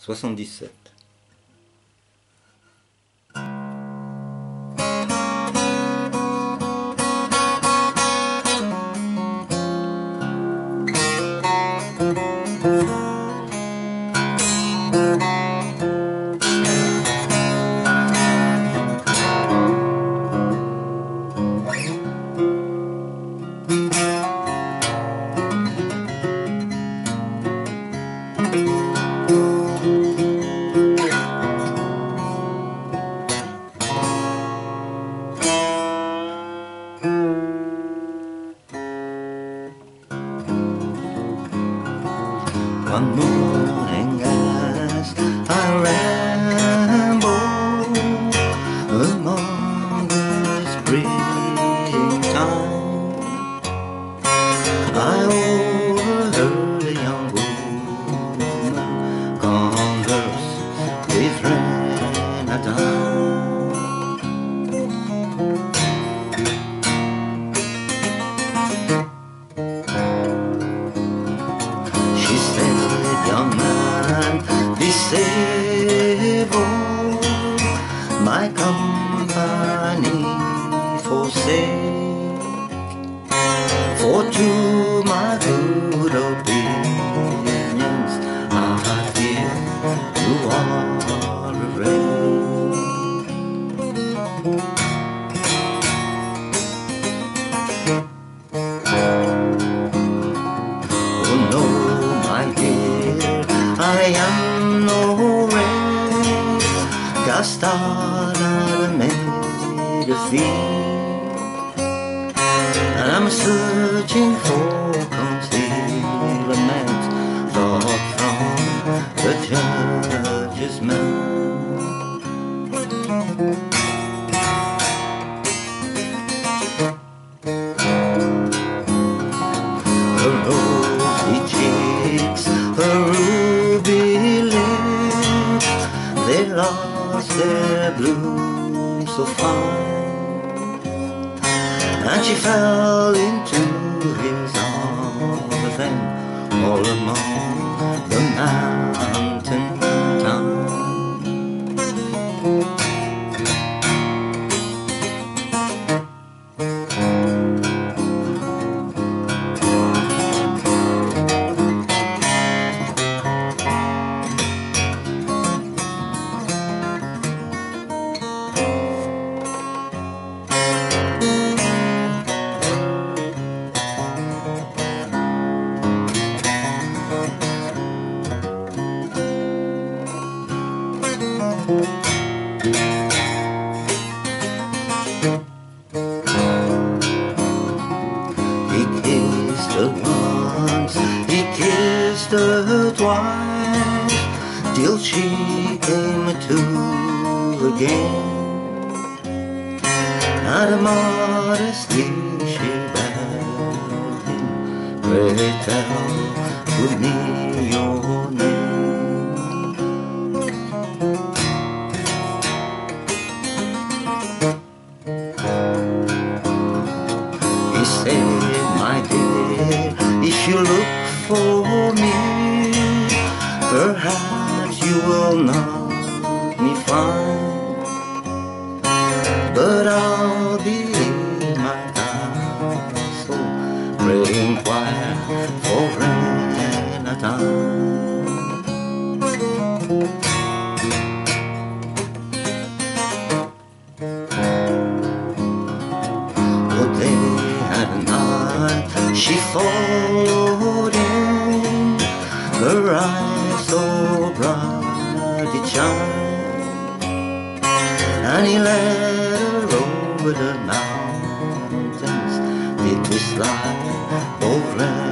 77. One morning as I ramble among the springtime, I overheard a young woman converse with Renata. She said, "Young man, disable, my company forsake, for to my good opinions I fear you are afraid." Oh no, my dear, I am no red castana made of thee, and I'm searching for concealment thought from the judge's man. Her rosy cheeks, her ruby lips, they lost their bloom so fine, and she fell into his arms and all among the mountain town. He kissed her once, he kissed her twice, till she came to again, and modestly she begged him, "Pray tell me your name." He said, "My dear, if you look for me, perhaps you will not me find, but I'll be in my castle, praying quiet for Renata." She followed him, her eyes so bright it shine, and he led her over the mountains. It was like over